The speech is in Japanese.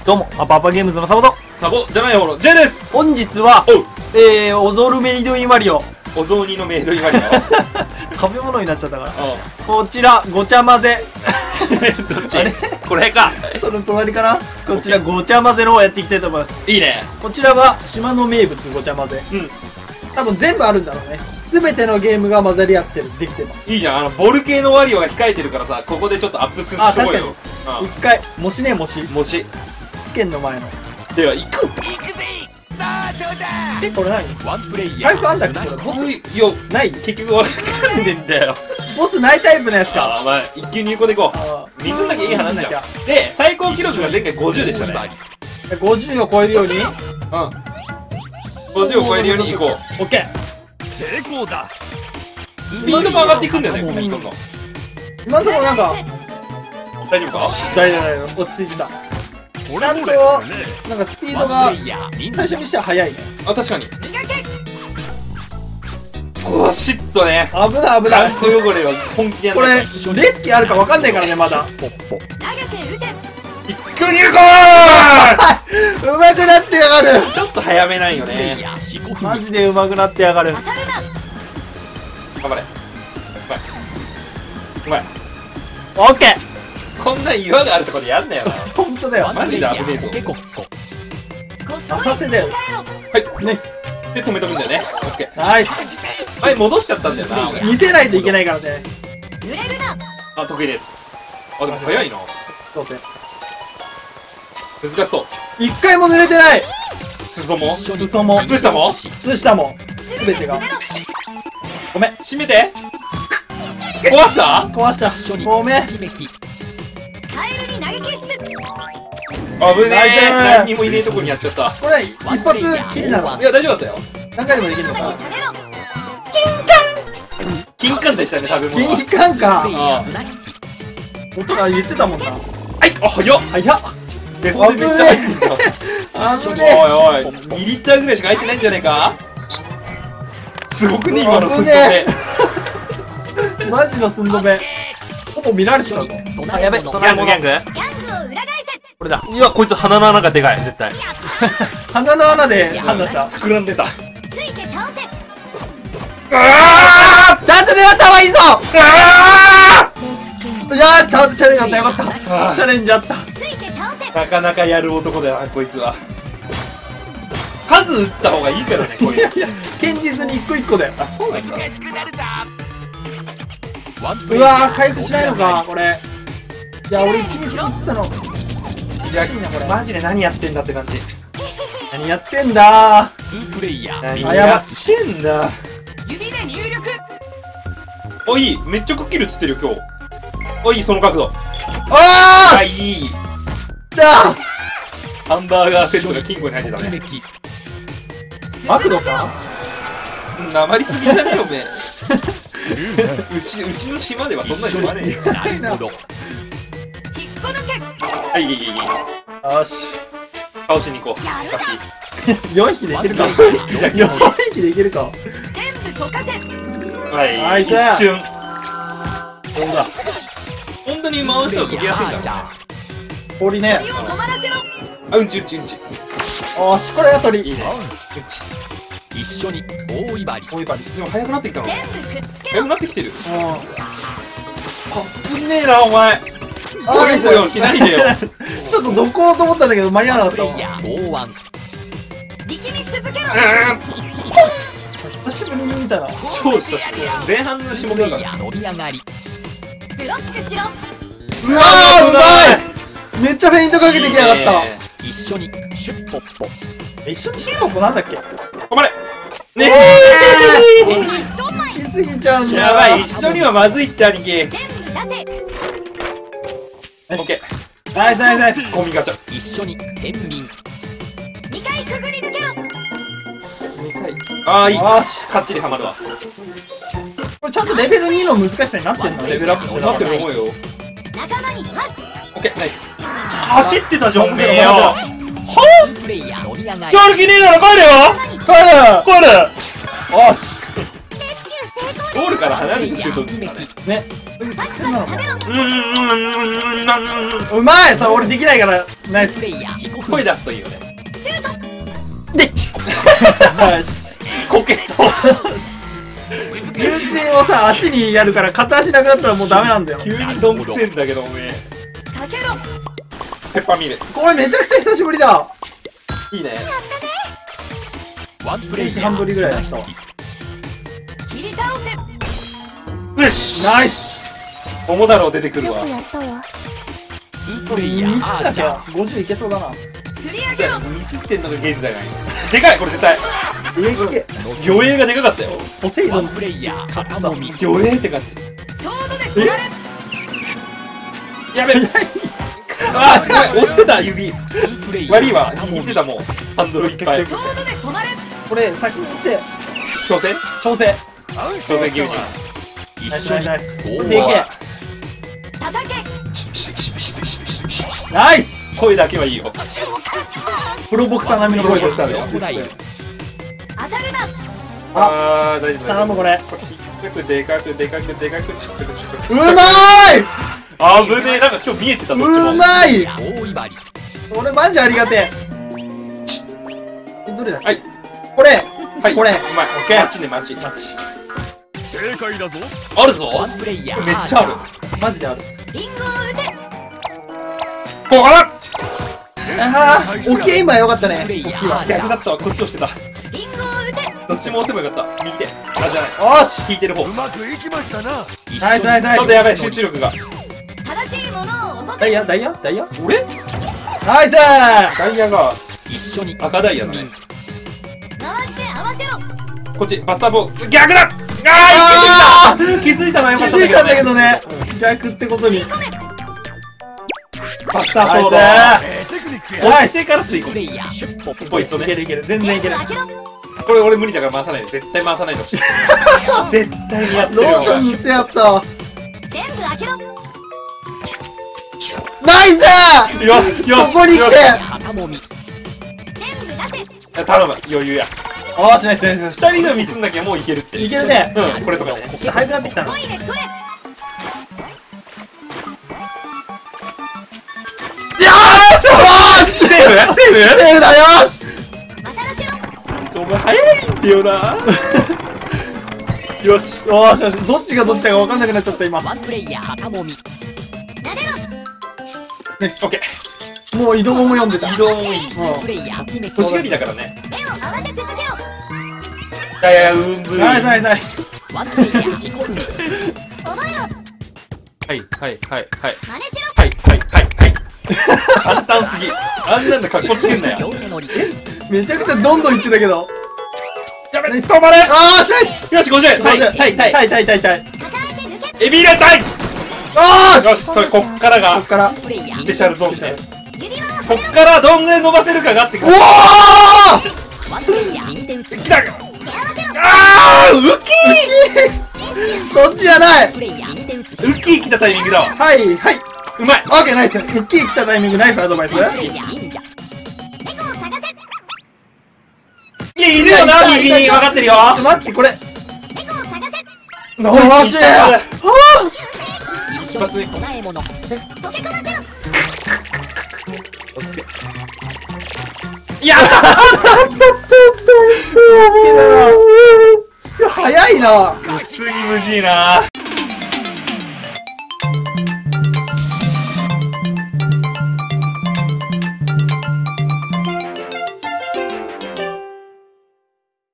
どうも、アパアパゲームズのサボとサボじゃない方の J です。 本日は、オゾルメイドインマリオ。 お雑煮のメイドインマリオ食べ物になっちゃったから。こちら、ごちゃ混ぜ。 どっちこれか。 その隣かな。こちら、ごちゃ混ぜのをやっていきたいと思います。 いいね。 こちらは、島の名物ごちゃ混ぜ。うん。多分全部あるんだろうね。すべてのゲームが混ざり合ってる、できてます。 いいじゃん。ボル系のワリオが控えてるからさ、ここでちょっとアップするしようよ。 一回、もしね、もし。 もし。 試験の前の。 では、行く。 これ何？ ワンプレイヤー。 回復あんだっけ？これボス？ いや、 ない？ 結局わかんねえんだよ。 ボスないタイプのやつか。 まあ、一級入庫でいこう。水だけいい話じゃん。で、最高記録が前回50でしたね。 50を超えるように？うん。 50を超えるようにいこう。 オッケー。 成功だ。 スピードも上がっていくんだよね、この人の。 今のところなんか、 大丈夫か？ 大丈夫、落ち着いてた。ちゃんと、なんかスピードが、最初にしては速いね。 あ、確かに。ゴシッとね。 危ない危ない。 ランコ汚れは本気でやんこれ、 ない。 レスキあるかわかんないからね、まだ。 一挙入魂うまくなってやがる。 ちょっと早めないよね。 マジでうまくなってやがる。 頑張れ。うまい。 オッケー。 こんな岩があるとこでやんなよな。 ほんとだよ。 マジで危ねえぞ。 浅瀬だよ。 はい。 ナイス。 で、止めとくんだよね。オッケー。 ナイス。 はい、戻しちゃったんだよな。 見せないといけないからね。 あ、得意です。あ、でも早いな。 どうせ。 難しそう。 一回も濡れてない。 裾も裾も。 靴下も靴下も。すべてが。ごめん。 閉めて。壊した壊した。ごめん。 危ねえ。何にもいねえとこにやっちゃった。 これ一発きりなの？ いや、大丈夫だったよ。 何回でもできるのか。 金柑でしたね、食べ物は。 金柑か。音が言ってたもんな。 はい、あ、早っ。 早っ。 デフォでめっちゃ入ってんだ。 危ねおいおい、2リッターぐらいしか入ってないんじゃねえか。すごくね、今の寸止め。 マジの寸止め。ほぼ見られてたの。 あ、やべ、ギャングギャングこれだ。いや、こいつ鼻の穴がでかい、絶対。 鼻の穴で判断した。 膨らんでた。 ちゃんと狙った方がいいぞ。いやー、ちゃんとチャレンジあった、よかった。チャレンジあった。 なかなかやる男だよな、こいつは。数打った方がいいからね、こいつ。 堅実に一個一個だよ。 あ、そうなんだ。 うわー、回復しないのか、これ。いや、俺1ミスミスったの。 いや、マジで何やってんだって感じ。 何やってんだー。 何やってんだ。お、いい。めっちゃクッキル映ってるよ、今日。お、いい、その角度。 ああ、いい。 だハンバーガーセットが金庫に入ってたね。 マクドかなまりすぎじゃねえよ、おめえ。うちの島ではそんなに言わねえよ。はい、いい。 よし。 倒しに行こう。 4匹できるか。4匹できるか。 はい、一瞬。 そうだ。 本当に回したら解けやすいんだね。 氷ね。 あ、うんち。 あし、これが鳥。 いいね。 一緒に大威張り。 でも速くなってきたの。速くなってきてる。 あぶねえな、お前。 あ、ですよ、しないでよ。 ちょっとどこうと思ったんだけど、間に合わなかったわ。久しぶりに見たな。 超久しぶり。前半の種目だから。 伸び上がり。 うわー、うまい。めっちゃフェイントかけてきやがった。 一緒にシュッポッポ。 一緒にシュッポッポなんだっけ？ 頑張れ。ねえ。来すぎちゃうんだ。 やばい、一緒にはまずいって兄貴。オッケー。 ナイス。 ゴミガチャ。 一緒に天秤。 ああ、いい。 よし、 かっちりハマるわ。 これちゃんとレベル2の難しさになってんの？レベルアップしてなってると思うよ。オッケー、ナイス。走ってたじゃん、おめえよ。はプレイヤー伸び上がやり。 る気ねえなら帰れよ。帰れ。 よし。 ゴールルから離れてシュート打つんだね。 ね。そういう作戦なのか。 ううまい。それ俺できないからナイス。 声出すといいよね。 でっこけそう。 重心をさ足にやるから片足なくなったらもうダメなんだよ。 急にドンくせんだけどおめえ。ペッパーミル。 これめちゃくちゃ久しぶりだ。 いいね。 ワンプレイヤー半振りぐらいだったわ。 よし。 ナイス。 桃太郎出てくるわ。 ツープレイヤミスだけーアーチャー 50いけそうだな。 ミスってんのがゲームだよね。でかいこれ絶対。 いけ。 魚影がでかかったよ。 ポセイドンワン。プレイヤー肩もみ魚影って感じ。やべえ。あー、ごめん押してた指。 ツープレイヤー悪いわ。 肩もみ握ってたもん。ハンドルいっぱい。 これ先に行って挑戦調整。 挑戦牛乳。 一緒にナイスナイス大でいけ技ナイス。 声だけはいいよ。 プロボクサー並みの声でしたね。 ロコダイルあー、大丈夫。 頼むこれ。 ちょっとでかくでかくでかく。 うまーい。 あぶねえ。なんか今日見えてたどっちも。 うまい。 大いばり俺マジありがてえ。どれだっけ。 はい。 これ。 はい。 これうまい。オッケー。マチねマチ。マチ。 正解だぞあるぞ。 ワンプレイヤーめっちゃある。 マジである。 ここからああ、オッケー今よかったね。 プレイヤオッケーはー逆だったわ。こっち押してた。どっちも押せばよかった。右手。あ、じゃない。 よし。 引いてる方。ちょナイスナイスナイス。 っとやばい、集中力が。 ダイヤダイヤダイヤ。 俺ナイス。 ダイヤが一緒に赤ダイヤだね。こっち、バスターボール。逆だ。あー、気づいたのはよ気かったんづいたんだけだけどね。 どね。逆ってことに。 バスターソード。 ナ押イス。 してから吸い込プレイヤーシュッポッポイントね。 いけるいける。全然いける。 これ俺無理だから回さないで。絶対回さないでほしい。絶対にやってるよ。 ロードに行ってやったわ。ナイス。 よし、よし。 ここに来てよし肩もみ頼む、余裕や。 おーしナイスナイスナイス。 二人のミスんなきゃもういけるって。 いけるね。 うん、これとかね。 早くなってきたな。よーし。 セーフセーフセーフだよーし。 お前早いんだよな。よし。 よーしよし。どっちがどっちだか分かんなくなっちゃった今。 ワンプレイヤー肩もみナイス。 オッケー。 もう移動も読んでた。 移動もいい。 ツープレイヤー決め欲しがりだからね。いやいや、うんぶい。 ナイスナイスナイス。 ワンプレイヤーシコルネはいはいはいはい。はいはいはいはい。簡単すぎ。あんなんで格好つけんなよ。 両手乗りめちゃくちゃどんどんいってたけど。 やべ、止まれ。 あーしナイス。 よし、50。はいはいはい。 痛い痛い痛い痛い。 エビ入れたい。 あーし。 よし、それこっからがこっから。 プレイヤースペシャルゾーンね。こっからどんぐらい伸ばせるかがってくおる。 ー。 ワンプレイヤー右手打つ来た。あー、ウッキそっちじゃない。 プレイヤー右手打つー。ウッキー来たタイミングだわ。 はいはい。 うまい。 オッケーナイス。クッキー来たタイミングナイスアドバイス。 プレイヤー忍者いや、いるよな、右に。分かってるよ。 待ってこれ。 ノよーし。あ一緒に供え物やった早いな。 普通に無事いな。